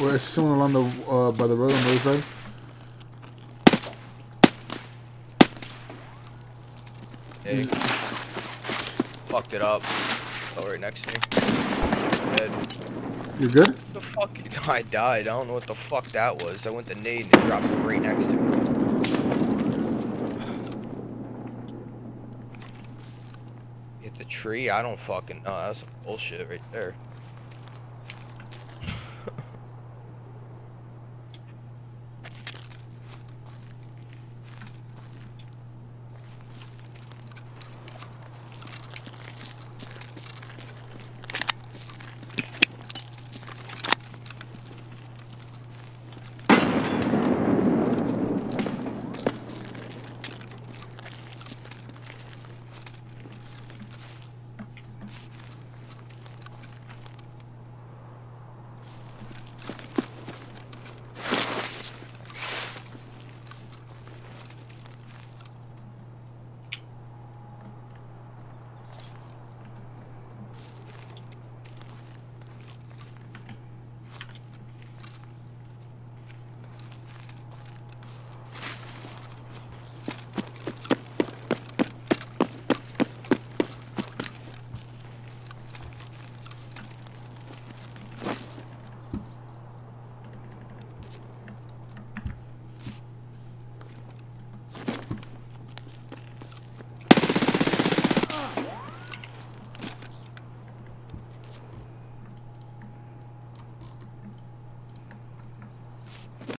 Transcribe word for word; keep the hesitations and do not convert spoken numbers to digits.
Or is someone along the uh, by the road on the other side? Hey. Fucked it up. Oh, right next to me. Dead. You good? What the fuck? I died. I don't know what the fuck that was. I went to nade and it dropped right next to me. Hit the tree? I don't fucking know. That's some bullshit right there.